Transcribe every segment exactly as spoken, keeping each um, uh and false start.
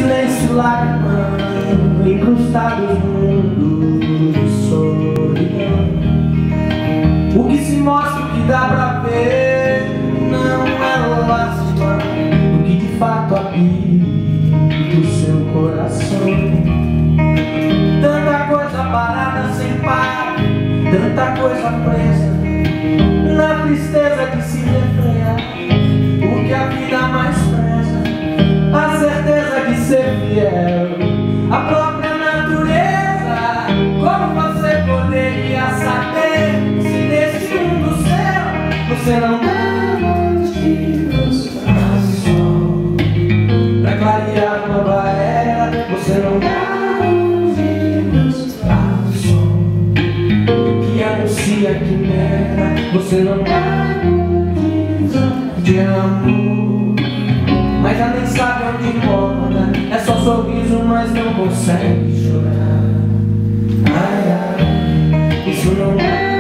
silêncio, lágrima, incrustados no mundo de solidão. O que se mostra, o que dá pra ver, não é lástima, o que de fato habita o seu coração. Tanta coisa parada sem par, tanta coisa presa na tristeza de se refrear. O que a vida mais preza, a certeza de ser fiel, a própria natureza. Como você poderia saber se nesse mundo seu você não dá motivos para sol, pra clarear nova era? Você não dá ouvidos para o som que anuncia quimera. Você não dá motivos de amor, mas já nem sabe onde mora. É só sorriso, mas não consegue chorar. Ai, ai, isso não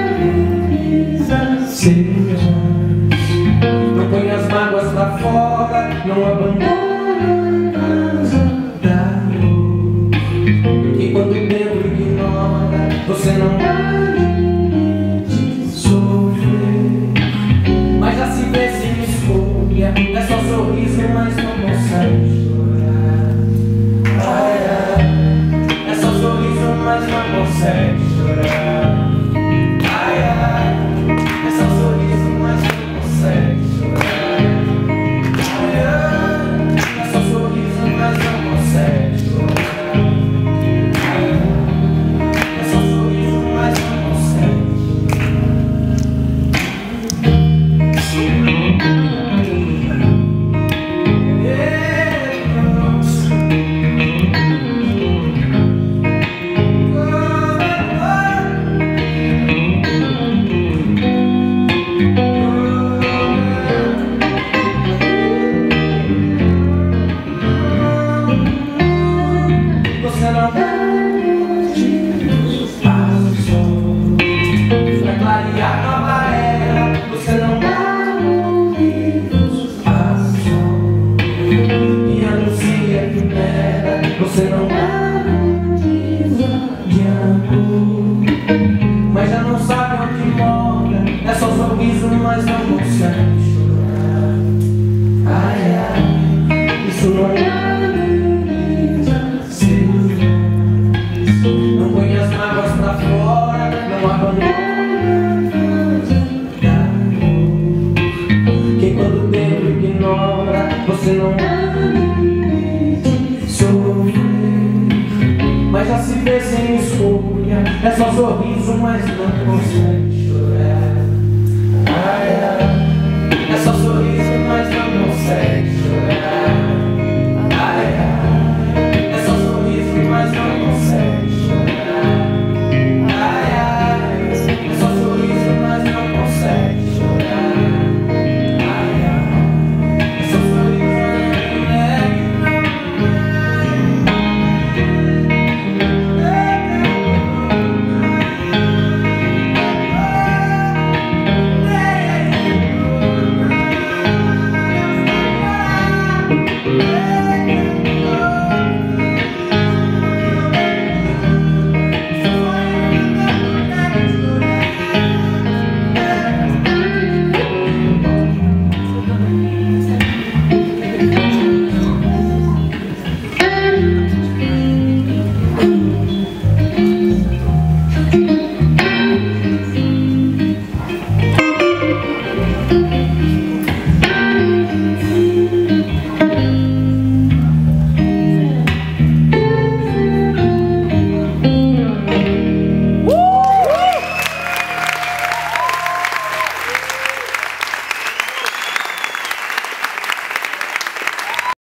é ser. Não põe as mágoas pra fora, não abandona a casa da dor. E quando dentro ignora, você não pode sofrer, mas já se vê sem escolha. É só sorriso, mas não consegue chorar. Ai, ai, é só sorriso, mas não consegue chorar. Ai, ai, é só sorriso, mas não consegue chorar. Ai, ai, é só sorriso, mas não consegue chorar. Ai, ai, é só sorriso, mas não consegue você não dá motivos para o sol, pra clarear nova era. Você não dá motivos para o sol que anuncia quimera. Você não dá motivos de amor, mas já não sabe onde mora. É só sorriso, mas não consegue chorar. Ai, ai, isso não é. Não põe as mágoas pra fora, não abandona a dor. Quem quando dentro ignora, você não pode sofrer, mas já se vê sem escolha. É só sorriso, mas não consegue chorar. Ai, ai, é só sorriso, mas não consegue chorar.